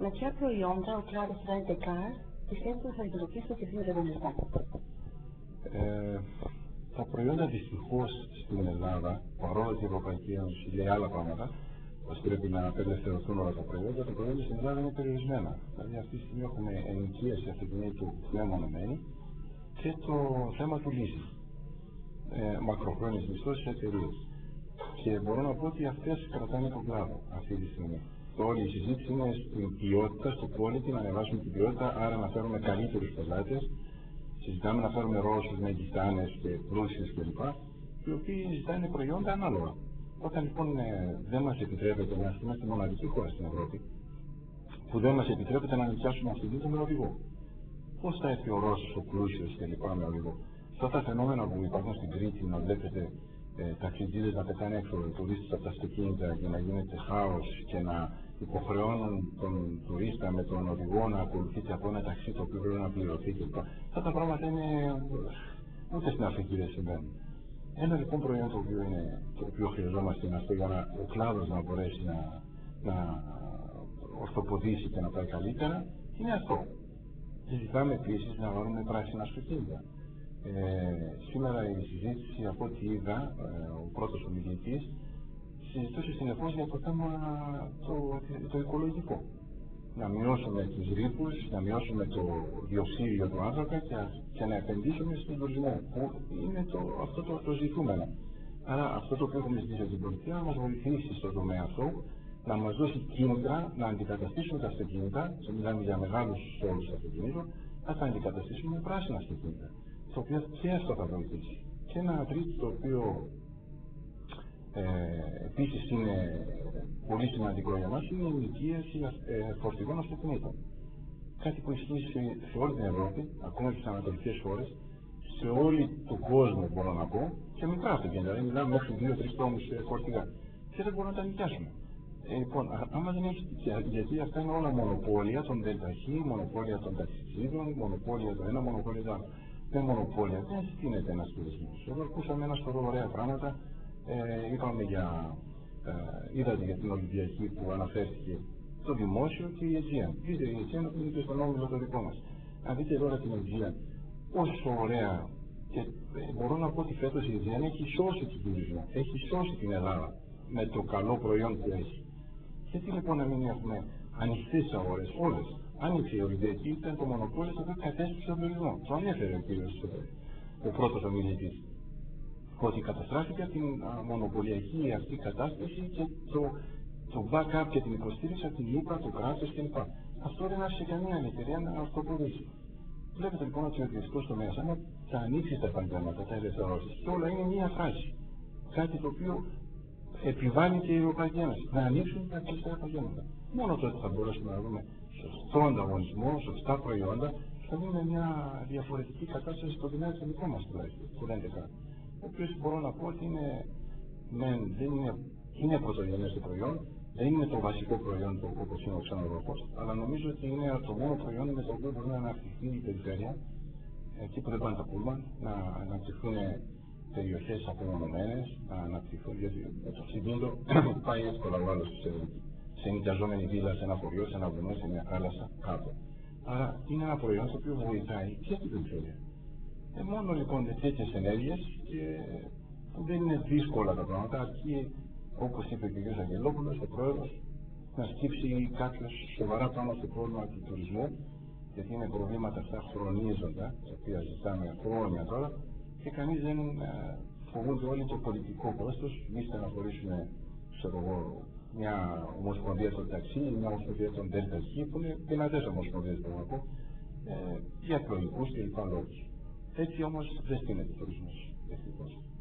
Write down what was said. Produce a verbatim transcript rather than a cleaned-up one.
Με ποια προϊόντα ο κλάδος Rent a Car πιστεύετε ότι θα αντιμετωπίσει το διεθνή ανταγωνισμό? Ε, τα προϊόντα δυστυχώς στην Ελλάδα, παρόλο ότι η Ευρωπαϊκή Ένωση λέει άλλα πράγματα, πως πρέπει να απελευθερωθούν όλα τα προϊόντα, τα προϊόντα στην Ελλάδα είναι περιορισμένα. Δηλαδή, αυτή τη στιγμή έχουμε ενοικίαση αυτοκινήτου μεμονωμένη και το θέμα του leasing. Ε, μακροχρόνιες μισθώσεις σε εταιρείες. Και μπορώ να πω ότι αυτές κρατάνε τον κλάδο αυτή τη στιγμή. Το όλη η συζήτηση είναι στην ποιότητα, στο quality, να ανεβάσουμε την ποιότητα, άρα να φέρουμε καλύτερους πελάτες. Συζητάμε να φέρουμε Ρώσους με γιστάνες και πλούσιους κλπ. Οι οποίοι ζητάνε προϊόντα ανάλογα. Όταν λοιπόν ε, δεν μας επιτρέπεται να είμαστε μοναδική χώρα στην Ευρώπη, που δεν μας επιτρέπεται να νοικιάσουμε αυτοκίνητο με οδηγό. Πώς θα έρθει ο Ρώσος, ο πλούσιος κλπ. Με οδηγό? Αυτά τα φαινόμενα που υπάρχουν στην Κρήτη, να βλέπετε ε, ταξιτζίδες να πετάνε έξω τουρίστες από τα αυτοκίνητα για να γίνεται χάος και να υποχρεώνουν τον τουρίστα με τον οδηγό να ακολουθήσει από ένα ταξί το οποίο πρέπει να πληρωθεί κλπ. Αυτά τα πράγματα είναι ούτε στην Αφρική δεν συμβαίνουν. Ένα λοιπόν προϊόν το οποίο, είναι, το οποίο χρειαζόμαστε είναι αυτό για να, ο κλάδος να μπορέσει να, να ορθοποδήσει και να πάει καλύτερα, είναι αυτό. Συζητάμε επίσης να βάλουμε πράσινα αυτοκίνητα. Ε, σήμερα η συζήτηση, από ό,τι είδα, ε, ο πρώτος ομιλητής συζητούσε συνεχώς για το θέμα το, το οικολογικό. Να μειώσουμε τους ρήπους, να μειώσουμε το διοξείδιο του άνθρακα και, και να επενδύσουμε στον τουρισμό, που είναι το, αυτό το, το ζητούμενο. Άρα αυτό το οποίο έχουμε ζητήσει από την πολιτεία να μας βοηθήσει στον τομέα αυτό, να μας δώσει κίνητρα να αντικαταστήσουμε τα αυτοκίνητα, μιλάμε για μεγάλους όρους αυτοκινήτων, να τα αντικαταστήσουμε με πράσινα αυτοκίνητα. Το οποίο και αυτό θα βοηθήσει. Και ένα τρίτο το οποίο ε, επίσης είναι πολύ σημαντικό για μας είναι η νοικίαση ε, φορτηγών αυτοκινήτων. Κάτι που ισχύει σε, σε όλη την Ευρώπη, ακόμα και στις ανατολικές χώρες, σε όλη τον κόσμο μπορώ να πω, και μικρά αυτοκίνητα. Δηλαδή μιλάμε μέχρι δύο τρεις τόνους φορτηγά. Και δεν μπορούμε να τα νοικιάσουμε. Ε, λοιπόν, άμα δεν έχει, γιατί αυτά είναι όλα μονοπόλια των ΔΕΛΤΑΧΗ, μονοπόλια των ταξιτζίδων, μονοπόλια το ένα, μονοπόλια το άλλο. Με μονοπόλια δεν στείνεται ένας τουρισμός. Εδώ ακούσαμε ένα σωρό ωραία πράγματα. Ε, είπαμε για, ε, είδατε για την Ολυμπιακή που αναφέρθηκε το δημόσιο και η Αιτζία. Είδε η Αιτζία που είναι και στον όμιλο το δικό μας. Αν δείτε τώρα την Αιτζία, πόσο ωραία, και ε, μπορώ να πω ότι φέτος η Αιτζία έχει σώσει τον τουρισμό, έχει σώσει την Ελλάδα με το καλό προϊόν που έχει. Γιατί λοιπόν να μην έχουμε ανοιχτές αγορές όλες? Άνοιξε η Ολυμπιακή, ήταν το μονοπόλιο το οποίο κατέστησε τον τουρισμό. Το ανέφερε ο κύριος ο πρώτος ομιλητής. Ότι καταστράφηκε από την α, μονοπωλιακή αυτή κατάσταση και το, το backup και την υποστήριξη από την ΙΠΑ, το κράτος κλπ. Αυτό δεν άφησε καμία εταιρεία να αυτοποδήσει. Βλέπετε λοιπόν ότι ο ιδιωτικός τομέας, άμα θα ανοίξει τα επαγγέλματα, τα ελευθερώσει, και όλα είναι μία φράση. Κάτι το οποίο επιβάλλει και η Ευρωπαϊκή Ένωση. Να ανοίξουν τα κλειστά επαγγέλματα. Μόνο τότε θα μπορέσουμε να δούμε σωστό ανταγωνισμό, σωστά προϊόντα και θα δούμε μια διαφορετική κατάσταση στο τομέα του δικού μας τουλάχιστον, του Rent a Car. Ο οποίος μπορώ να πω ότι είναι, ναι, δεν είναι, είναι πρωτογενές το προϊόν, δεν είναι το βασικό προϊόν το, όπως είναι ο ξενοδοχός, αλλά νομίζω ότι είναι το μόνο προϊόν με το οποίο μπορεί να αναπτυχθεί η περιφέρεια, εκεί που δεν πάνε τα πούλμαν, να αναπτυχθούν περιοχές απομονωμένες, να αναπτυχθούν, γιατί το αυτοκίνητο πάει εύκολα ο άλλος σε νοικιαζόμενη βίλα, σε ένα χωριό, σε ένα βουνό, σε μια θάλασσα, κάτω. Άρα είναι ένα προϊόν το οποίο βοηθάει και την περιφέρεια. Ε, μόνο λοιπόν τέτοιες ενέργειες και που δεν είναι δύσκολα τα πράγματα, αρκεί, όπως είπε και ο κ. Αγγελόπουλος, ο πρόεδρος, να σκύψει κάποιος σοβαρά πάνω στο πρόβλημα του τουρισμού, γιατί είναι προβλήματα αυτά χρονίζοντα, τα οποία ζητάμε χρόνια τώρα, και κανείς δεν ε, φοβούνται όλοι το πολιτικό κόστος. Εμείς θα αναχωρήσουμε, ξέρω εγώ, μια ομοσπονδία των ταξί, μια ομοσπονδία των ΔΕΛΤΑΧΗ, που είναι δυνατές ομοσπονδίες, μπορώ να πω, ε, για εκλογικούς και λοιπά λόγους. Έτσι όμως δεν στείνεται ο τουρισμός.